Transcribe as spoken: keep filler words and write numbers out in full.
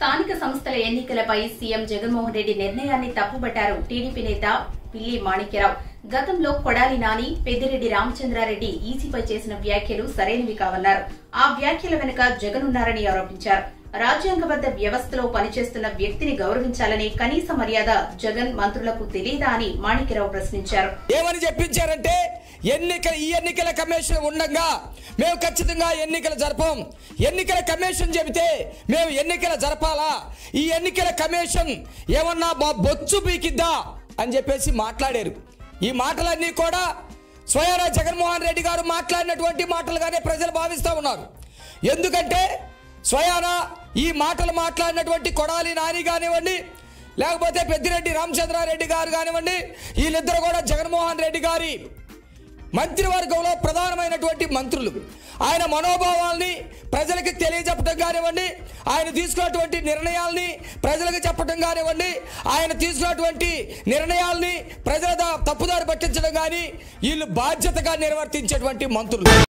స్థానిక సంస్థల ఎన్నికలపై సీఎం జగన్మోహన్ రెడ్డి నిర్ణయాన్ని తప్పుబట్టారు టీడీపీ నేత పిల్లి మాణిక్యరావు. గతంలో కొడాలి నాని, పెద్దిరెడ్డి రామచంద్రారెడ్డి ఈసీపై చేసిన వ్యాఖ్యలు సరైనవి కావన్నారు. ఆ వ్యాఖ్యల వెనుక జగన్ ఉన్నారని ఆరోపించారు. రాజ్యాంగబద్ద వ్యవస్థలో పనిచేస్తున్న వ్యక్తిని గౌరవించాలని కనీస మర్యాద జగన్ మంత్రులకు తెలియదా అని మాణిక్యరావు ప్రశ్నించారు. ఏమని చెప్పించారంటే ఎన్నికల ఈ ఎన్నికల కమిషన్ ఉండగా మేము ఖచ్చితంగా ఎన్నికలు జరపం, ఎన్నికల కమిషన్ చెబితే మేము ఎన్నికలు జరపాలా, ఈ ఎన్నికల కమిషన్ ఏమన్నా బొచ్చు పీకిద్దా అని చెప్పేసి మాట్లాడారు. ఈ మాటలన్నీ కూడా స్వయానా జగన్మోహన్ రెడ్డి గారు మాట్లాడినటువంటి మాటలుగానే ప్రజలు భావిస్తూ ఉన్నారు. ఎందుకంటే స్వయానా ఈ మాటలు మాట్లాడినటువంటి కొడాలి నాని కానివ్వండి, లేకపోతే పెద్దిరెడ్డి రామచంద్రారెడ్డి గారు కానివ్వండి, వీళ్ళిద్దరు కూడా జగన్మోహన్ రెడ్డి గారి మంత్రివర్గంలో ప్రధానమైనటువంటి మంత్రులు. ఆయన మనోభావాల్ని ప్రజలకి తెలియజెప్పడం కానివ్వండి, ఆయన తీసుకున్నటువంటి నిర్ణయాల్ని ప్రజలకు చెప్పడం కానివ్వండి, ఆయన తీసుకున్నటువంటి నిర్ణయాల్ని ప్రజల తప్పుదారి పట్టించడం కానీ వీళ్ళు బాధ్యతగా నిర్వర్తించేటువంటి మంత్రులు.